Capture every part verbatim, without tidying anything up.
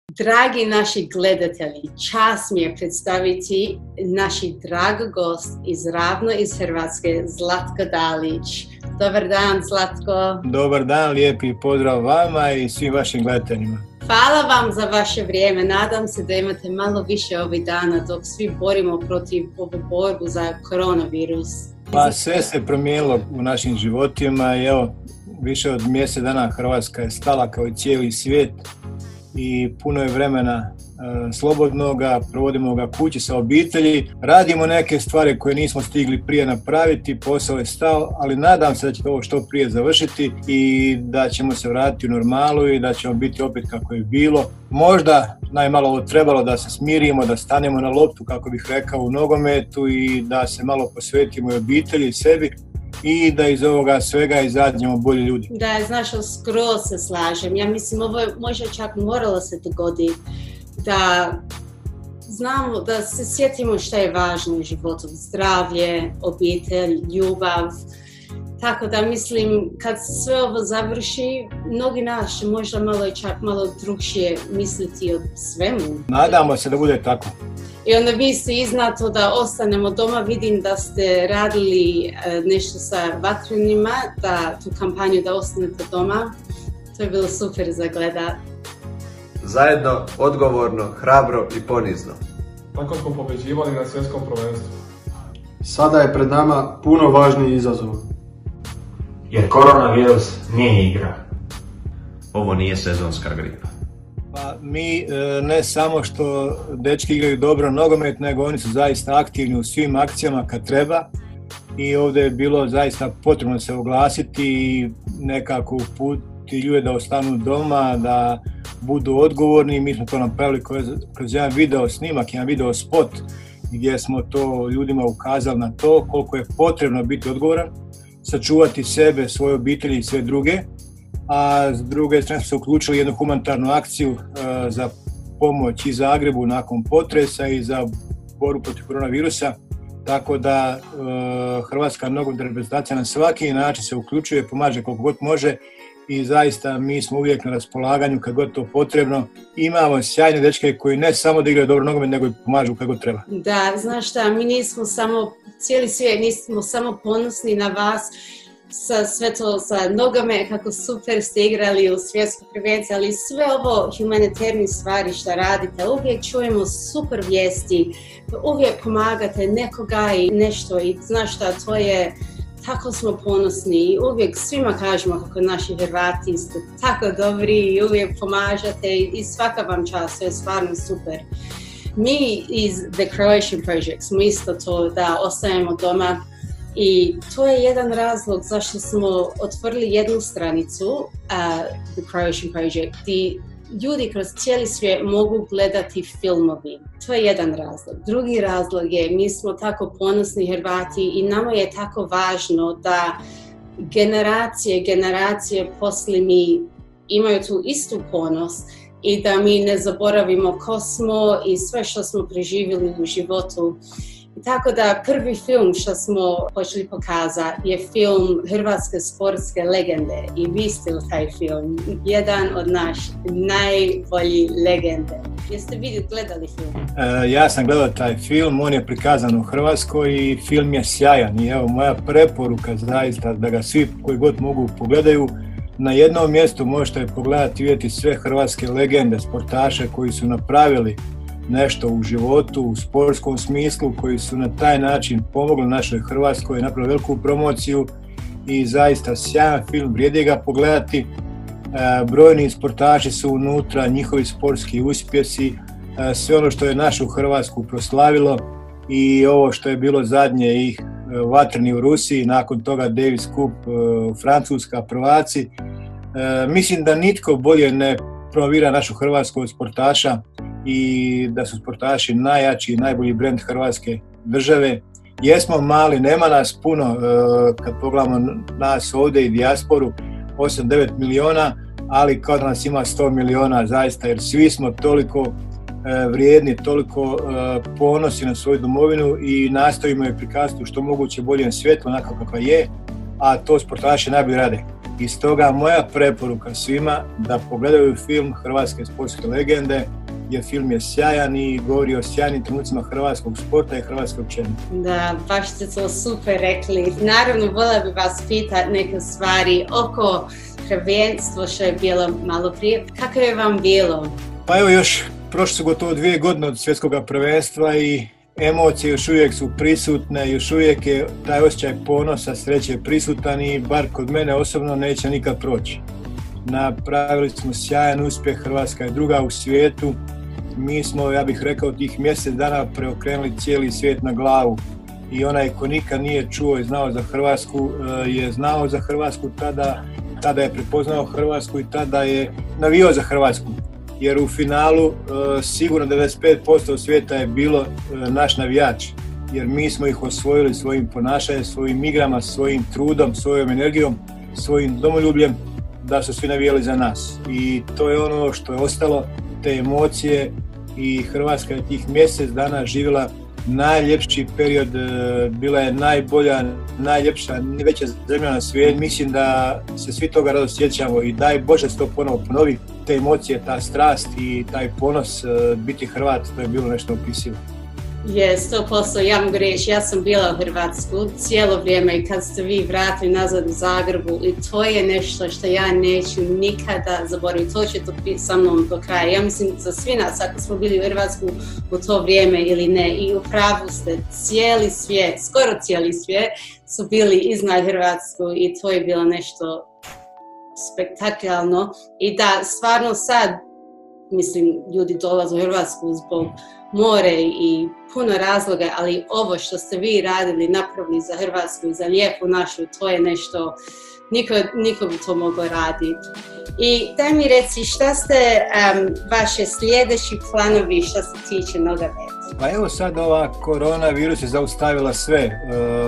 Dragi naši gledatelji, čast mi je predstaviti naši dragi gost iz Ravno iz Hrvatske, Zlatko Dalic. Dobar dan, Zlatko. Dobar dan, lijepi pozdrav vama i svim vašim gledateljima. Hvala vam za vaše vrijeme. Nadam se da imate malo više ovih dana dok svi borimo protiv ovu borbu za koronavirus. Pa sve se promijenilo u našim životima i evo, više od mjesec dana Hrvatska je stala kao i cijeli svijet i puno je vremena e, slobodnoga, provodimo ga kući sa obitelji, radimo neke stvari koje nismo stigli prije napraviti, posao je stao, ali nadam se da će ovo što prije završiti i da ćemo se vratiti u normalu i da ćemo biti opet kako je bilo. Možda najmalo ovo trebalo da se smirimo, da stanemo na loptu, kako bih rekao, u nogometu i da se malo posvetimo i obitelji i sebi i da iz ovoga svega izađemo bolji ljudi. Da, znaš, skroz se slažem. Ja mislim, ovo je možda čak moralo se dogoditi da znamo, da se sjetimo što je važno u životu. Zdravlje, obitelj, ljubav. Tako da mislim, kad sve ovo završi, mnogi naši možda malo čak malo drugšije misliti o svemu. Nadamo se da bude tako. I onda vi ste iznato da ostanemo doma. Vidim da ste radili nešto sa vatrenima, da tu kampanju da ostanete doma. To je bilo super za gledat. Zajedno, odgovorno, hrabro i ponizno. Tako smo pobeđivali na svjetskom prvenstvu. Sada je pred nama puno važniji izazov. Jer koronavirus nije igra. Ovo nije sezonska gripa. Pa mi ne samo što dečki igraju dobro nogomet, nego oni su zaista aktivni u svim akcijama kad treba i ovdje je bilo zaista potrebno se oglasiti i nekako uputiti ljude da ostanu doma, da budu odgovorni. Mi smo to napravili kroz, kroz jedan video snimak, jedan video spot gdje smo to ljudima ukazali na to koliko je potrebno biti odgovoran, sačuvati sebe, svoje obitelji i sve druge. A s druge strane smo se uključili jednu humanitarnu akciju uh, za pomoć i Zagrebu nakon potresa i za borbu protiv koronavirusa. Tako da uh, Hrvatska nogometna reprezentacija na svaki način se uključuje, pomaže koliko god može i zaista mi smo uvijek na raspolaganju kad god to potrebno. Imamo sjajne dečke koji ne samo da igraju dobro nogomet, nego i pomažu kako god treba. Da, znaš šta, mi nismo samo, cijeli svijet nismo samo ponosni na vas, sa sve to sa nogame, kako super ste igrali u svjetskoj prvenstvu, ali sve ovo humanitarne stvari što radite, uvijek čujemo super vijesti, uvijek pomagate nekoga i nešto i znaš šta, to je, tako smo ponosni i uvijek svima kažemo kako naši Hrvati ste tako dobri i uvijek pomažete i svaka vam čast, to je stvarno super. Mi iz The Croatian Project smo isto to da ostajemo doma. I to je jedan razlog zašto smo otvorili jednu stranicu, uh, The Croatian Project, gdje ljudi kroz cijeli svijet mogu gledati filmovi. To je jedan razlog. Drugi razlog je, mi smo tako ponosni Hrvati i nama je tako važno da generacije, generacije poslije mi imaju tu istu ponos i da mi ne zaboravimo ko smo i sve što smo preživjeli u životu. Tako da prvi film što smo počeli pokazati je film Hrvatske sportske legende i vi ste taj film, jedan od naših najboljih legende. Jeste vi gledali film? E, ja sam gledao taj film, on je prikazan u Hrvatskoj i film je sjajan i evo moja preporuka zaista da ga svi koji god mogu pogledaju. Na jednom mjestu možete pogledati i vidjeti sve hrvatske legende, sportaše koji su napravili nešto u životu, u sportskom smislu, koji su na taj način pomogli našoj Hrvatskoj, napravili veliku promociju i zaista sjajan film, vrijedi ga pogledati. E, brojni sportaši su unutra, njihovi sportski uspjesi, e, sve ono što je našu Hrvatsku proslavilo i ovo što je bilo zadnje i vatreni u Rusiji, nakon toga Davis Cup, e, Francuska, prvaci. E, mislim da nitko bolje ne promovira našu Hrvatsku od sportaša i da su sportaši najjači i najbolji brend Hrvatske države. Jesmo mali, nema nas puno, kad pogledamo nas ovdje i Diasporu, osam do devet miliona, ali kao da nas ima sto miliona zaista, jer svi smo toliko vrijedni, toliko ponosni na svoju domovinu i nastojimo je prikazati u što moguće boljem svjetlu, onako kakva je, a to sportaši najbolje rade. I stoga moja preporuka svima da pogledaju film Hrvatske sportske legende, jer film je sjajan i govori o sjajnim trenucima hrvatskog sporta i Hrvatske općenito. Da, baš ste to super rekli. Naravno, voljela bih vas pitati neke stvari oko prvenstva što je bilo malo prije. Kako je vam bilo? Pa evo, još prošle su gotovo dvije godine od svjetskog prvenstva i emocije još uvijek su prisutne, još uvijek je taj osjećaj ponosa, sreće prisutan i bar kod mene osobno neće nikad proći. Napravili smo sjajan uspjeh, Hrvatska je druga u svijetu. Mi smo, ja bih rekao, tih mjesec dana preokrenuli cijeli svijet na glavu. I onaj ko nikad nije čuo i znao za Hrvatsku je znao za Hrvatsku tada, tada je prepoznao Hrvatsku i tada je navijao za Hrvatsku. Jer u finalu sigurno devedeset pet posto svijeta je bilo naš navijač. Jer mi smo ih osvojili svojim ponašanjem, svojim igrama, svojim trudom, svojom energijom, svojim domoljubljem, da su svi navijali za nas. I to je ono što je ostalo, te emocije, i Hrvatska je tih mjesec dana živjela najljepši period, bila je najbolja, najljepša, najveća zemlja na svijetu. Mislim da se svi toga rado sjećamo i daj Bože se to ponovo ponovi. Te emocije, ta strast i taj ponos biti Hrvat, to je bilo nešto opisivo. Je, sto posto, ja mogu reći, ja sam bila u Hrvatsku cijelo vrijeme i kad ste vi vratili nazad u Zagrebu i to je nešto što ja neću nikada zaboraviti, to će to biti sa mnom do kraja. Ja mislim za svi nas, ako smo bili u Hrvatsku u to vrijeme ili ne, i u pravu ste, cijeli svijet, skoro cijeli svijet su bili iznad Hrvatsku i to je bilo nešto spektakularno. I da, stvarno sad, mislim, ljudi dolaze u Hrvatsku zbog more i puno razloga, ali ovo što ste vi radili, napravili za Hrvatsku i za lijepu našu, to je nešto, niko, niko bi to moglo raditi. I daj mi reci, šta ste um, vaše sljedeći planovi što se tiče nogometa? Pa evo sad ova koronavirus je zaustavila sve. E,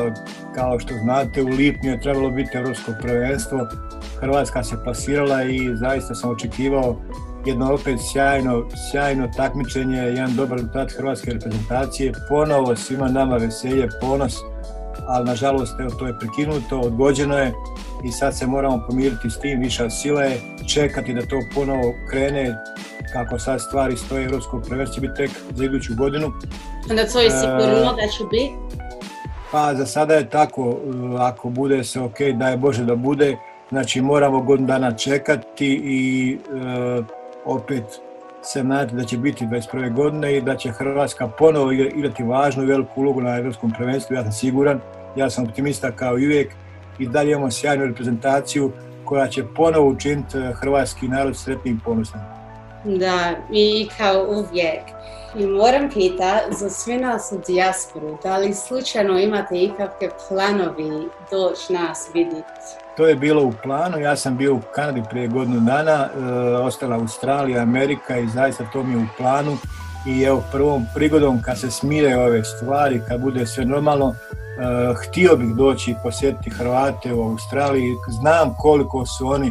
kao što znate, u lipnju je trebalo biti europsko prvenstvo. Hrvatska se plasirala i zaista sam očekivao jedno opet sjajno, sjajno takmičenje, jedan dobar rezultat hrvatske reprezentacije, ponovo svima nama veselje, ponos, ali nažalost evo, to je prekinuto, odgođeno je i sad se moramo pomiriti s tim, viša sila je, čekati da to ponovo krene, kako sad stvari stoje, europsko prvenstvo će biti tek za iduću godinu. Onda to je sigurno da će biti? Pa za sada je tako, ako bude se ok, daj Bože da bude, znači moramo godinu dana čekati i e, opet se nadati da će biti dvadeset prve godine i da će Hrvatska ponovo igrati važnu i veliku ulogu na europskom prvenstvu, ja sam siguran, ja sam optimista kao i uvijek i dalje imamo sjajnu reprezentaciju koja će ponovo učiniti hrvatski narod sretnim i ponosnim. Da, i kao uvijek. I moram pitati za sve nas u Diasporu, da li slučajno imate ikakve planovi doći nas vidjeti? To je bilo u planu, ja sam bio u Kanadi prije godinu dana, e, ostala Australija, Amerika i zaista to mi je u planu. I evo prvom prigodom kad se smire ove stvari, kad bude sve normalno, e, htio bih doći i posjetiti Hrvate u Australiji. Znam koliko su oni e,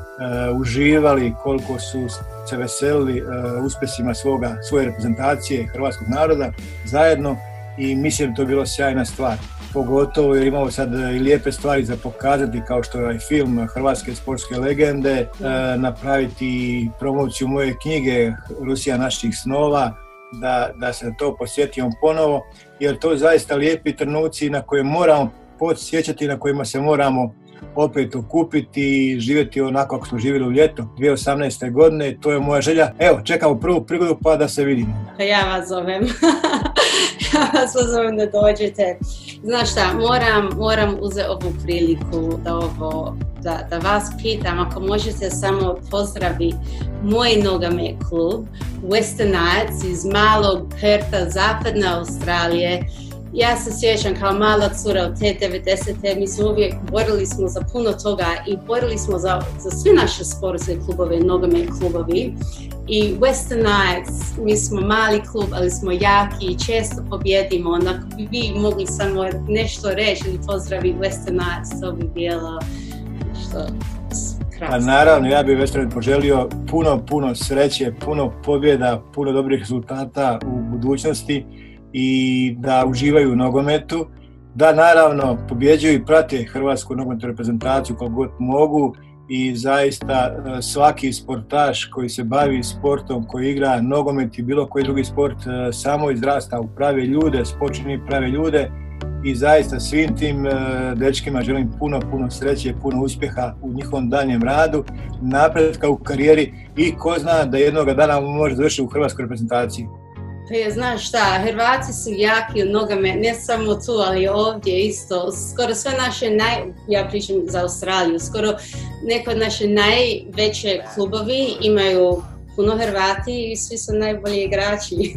uživali, koliko su se veselili e, uspjesima svoga, svoje reprezentacije hrvatskog naroda zajedno i mislim da to je bilo sjajna stvar. Pogotovo jer imamo sad i lijepe stvari za pokazati kao što je ovaj film Hrvatske sportske legende, e, napraviti promociju moje knjige Rusija naših snova, da, da se to posjetimo ponovo, jer to zaista lijepi trenuci na koje moramo podsjećati, na kojima se moramo opet okupiti i živjeti onako kako smo živjeli u ljeto dvije tisuće osamnaeste. godine, to je moja želja. Evo, čekamo prvu prigodu pa da se vidimo. Ja vas zovem. Ja vas pozovem da dođete. Znaš šta, moram, moram uzeti ovu priliku da, ovo, da, da vas pitam, ako možete samo pozdraviti moj nogomet klub Western Knights iz malog Perta, zapadne Australije. Ja se sjećam kao mala cura od te devedesete. Mi smo uvijek borili smo za puno toga i borili smo za, za sve naše sportske klubove, nogomet klubovi. I Western Knights, mi smo mali klub, ali smo jaki i često pobjedimo. Ako bi vi mogli samo nešto reći ili pozdravi Western Knights, to bi bilo što krasno. Pa naravno, ja bih Western poželio puno, puno sreće, puno pobjeda, puno dobrih rezultata u budućnosti i da uživaju u nogometu da naravno pobjeđuju i prate hrvatsku nogometnu reprezentaciju kako god mogu i zaista svaki sportaš koji se bavi sportom, koji igra nogomet i bilo koji drugi sport samo izrasta u prave ljude, spočini prave ljude i zaista svim tim dečkima želim puno, puno sreće, puno uspjeha u njihovom daljem radu, napretka u karijeri i ko zna da jednoga dana može završiti u hrvatskoj reprezentaciji. Pa je, znaš šta, Hrvati su jaki u nogomet, ne samo tu, ali ovdje isto. Skoro sve naše, naj, ja pričam za Australiju, skoro neko od naše najveće klubovi imaju puno Hrvati i svi su najbolji igrači.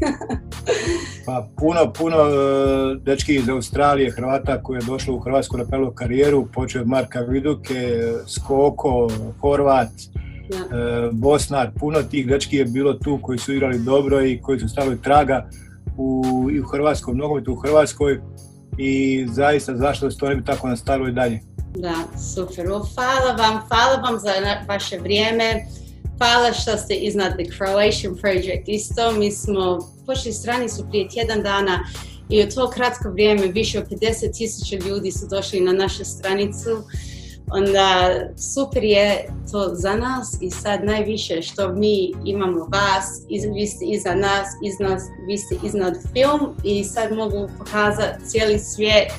Pa puno, puno dečki iz Australije, Hrvata koji je došlo u Hrvatsku napravilo karijeru, počeo od Marka Viduke, Skoko, Horvat, ja. Bosnar, puno tih dečki je bilo tu koji su igrali dobro i koji su stavili traga u, i u hrvatskom nogometu u Hrvatskoj i zaista zašto se to ne bi tako nastavilo i dalje. Da, super. Hvala vam, hvala vam za vaše vrijeme. Hvala što ste iznad The Croatian Project isto. Mi smo počeli stranicu prije tjedan dana i u to kratko vrijeme više od pedeset tisuća ljudi su došli na našu stranicu. Onda super je to za nas i sad najviše što mi imamo vas, vi ste iza nas, iz nas, vi ste iznad film i sad mogu pokazati cijeli svijet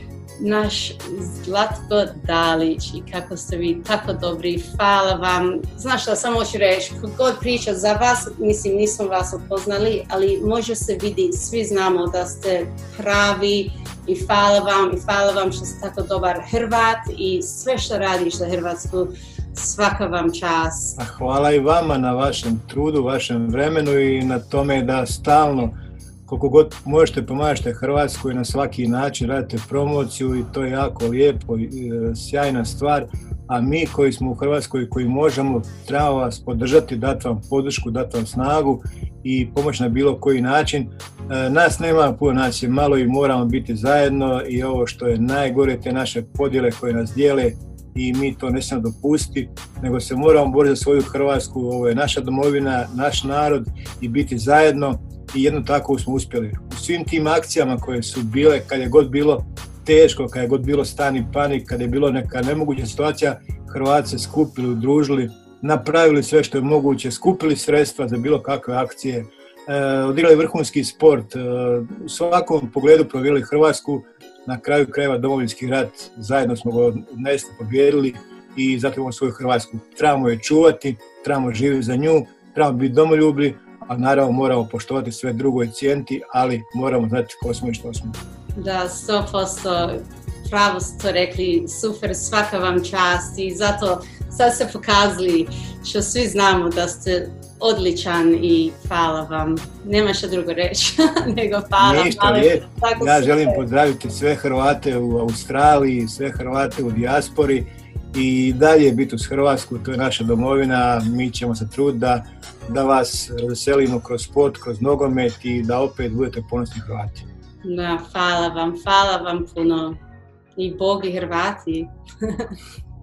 naš Zlatko Dalic i kako ste vi tako dobri, hvala vam. Znaš šta, samo hoću reći, kod god priča za vas, mislim nismo vas upoznali, ali može se vidi, svi znamo da ste pravi i hvala vam i hvala vam što ste tako dobar Hrvat i sve što radiš za Hrvatsku, svaka vam čast. A hvala i vama na vašem trudu, vašem vremenu i na tome da stalno koliko god možete pomažete Hrvatskoj na svaki način, radite promociju i to je jako lijepo i sjajna stvar, a mi koji smo u Hrvatskoj koji možemo, trebamo vas podržati, dati vam podršku, dati vam snagu i pomoći na bilo koji način. Nas nema puno, nas je malo i moramo biti zajedno i ovo što je najgore, te naše podjele koje nas dijele i mi to ne smijemo dopustiti, nego se moramo boriti za svoju Hrvatsku, ovo je naša domovina, naš narod i biti zajedno. I jedno tako smo uspjeli. U svim tim akcijama koje su bile, kad je god bilo teško, kad je god bilo stani panik, kad je bilo neka nemoguća situacija, Hrvati se skupili, udružili, napravili sve što je moguće, skupili sredstva za bilo kakve akcije, e, odigrali vrhunski sport, e, u svakom pogledu provjerili Hrvatsku, na kraju krajeva Domovinski rat, zajedno smo ga odnesli, pobjedili i zato imamo svoju Hrvatsku. Trebamo je čuvati, trebamo živjeti za nju, trebamo biti domoljubi, a naravno moramo poštovati sve drugo i cijeniti, ali moramo znati ko smo i što smo. Da, sto posto pravo ste to rekli, super, svaka vam čast i zato sad ste pokazali što svi znamo da ste odličan i hvala vam. Nema što drugo reći nego hvala. Ništa, je. Ja želim pozdraviti sve Hrvate u Australiji, sve Hrvate u dijaspori i dalje biti uz Hrvatsku, to je naša domovina, mi ćemo se truditi da, da vas razveselimo kroz sport, kroz nogomet i da opet budete ponosni Hrvati. Da, hvala vam, hvala vam puno i Bog i Hrvati.